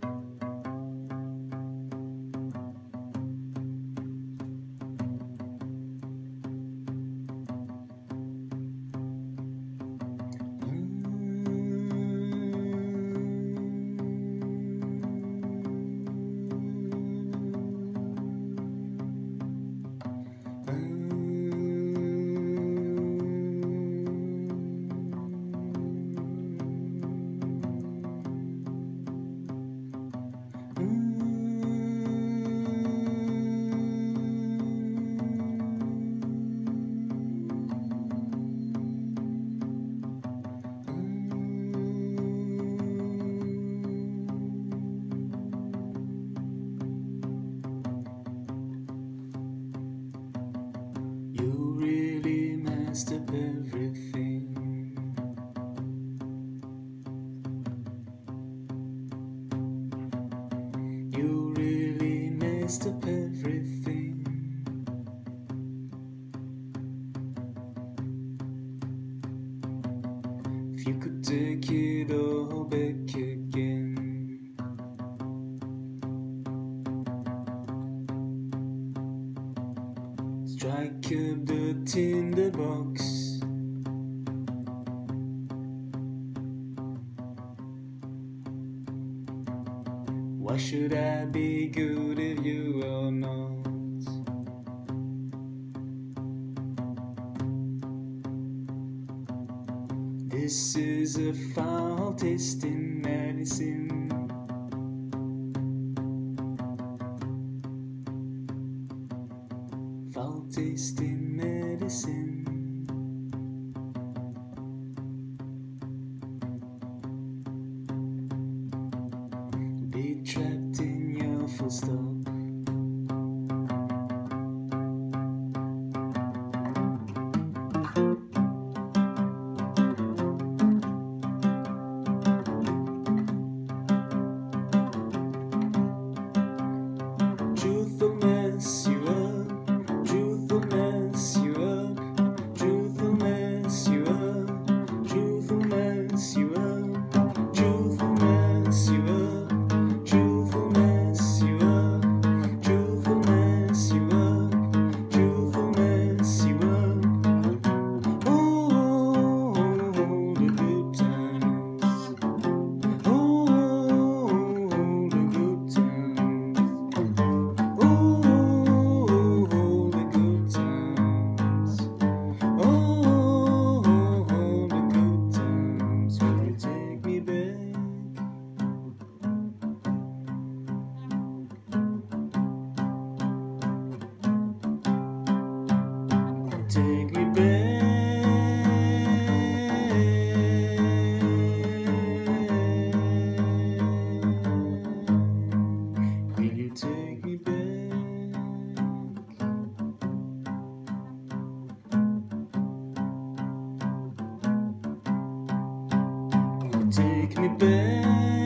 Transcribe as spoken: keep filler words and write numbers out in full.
You really messed up everything. You really messed up everything. If you could take it all back again, strike up the tinderbox. Why should I be good if you are not? This is a foul tasting medicine. Foul tasting medicine. Be trapped in your full stop. Truth will mess you up. Truth will mess you up. Truth will mess you up. Truth will mess you up. Truth will mess you up. Truth will mess you up. Truth will mess you up. Truth will mess you up. Oh, the good times. Oh, the good times. Oh, the good times. Oh, the good times. Will you take me back? Take me back. Will you take me back? Take me back.